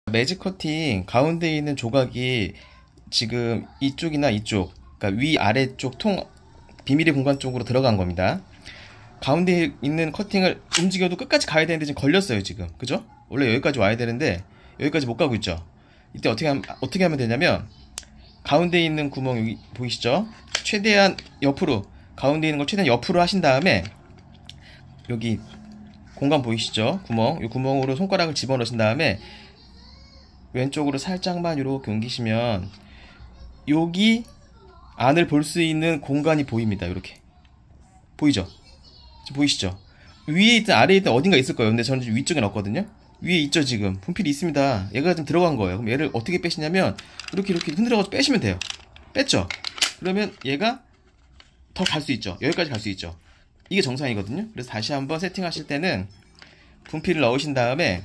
매직 커팅 가운데 있는 조각이 지금 이쪽이나 이쪽, 그러니까 위 아래쪽 비밀의 공간 쪽으로 들어간 겁니다. 가운데 있는 커팅을 움직여도 끝까지 가야 되는데 지금 걸렸어요 지금. 그죠? 원래 여기까지 와야 되는데 여기까지 못 가고 있죠. 이때 어떻게 하면 되냐면, 가운데 있는 구멍 여기 보이시죠? 최대한 옆으로, 가운데 있는 걸 최대한 옆으로 하신 다음에, 여기 공간 보이시죠? 구멍, 이 구멍으로 손가락을 집어넣으신 다음에 왼쪽으로 살짝만 이렇게 옮기시면 여기 안을 볼 수 있는 공간이 보입니다. 이렇게 보이죠? 지금 보이시죠? 위에 있든 아래에 있든 어딘가 있을 거예요. 근데 저는 위쪽에 넣었거든요. 위에 있죠. 지금 분필이 있습니다. 얘가 좀 들어간 거예요. 그럼 얘를 어떻게 빼시냐면 이렇게 흔들어가지고 빼시면 돼요. 뺐죠? 그러면 얘가 더 갈 수 있죠. 여기까지 갈 수 있죠. 이게 정상이거든요. 그래서 다시 한번 세팅하실 때는 분필을 넣으신 다음에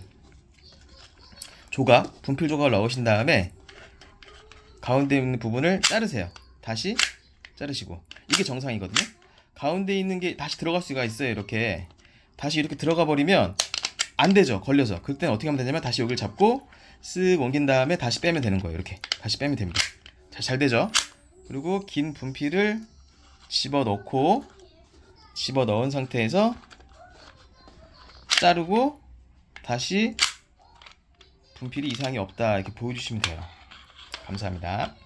분필 조각을 넣으신 다음에 가운데 있는 부분을 자르세요. 다시 자르시고, 이게 정상이거든요. 가운데 있는 게 다시 들어갈 수가 있어요. 이렇게 다시 이렇게 들어가 버리면 안 되죠. 걸려서. 그때는 어떻게 하면 되냐면 다시 여기를 잡고 쓱 옮긴 다음에 다시 빼면 되는 거예요. 이렇게 다시 빼면 됩니다. 자, 잘 되죠? 그리고 긴 분필을 집어넣은 상태에서 자르고 다시 분필이 이상이 없다 이렇게 보여주시면 돼요. 감사합니다.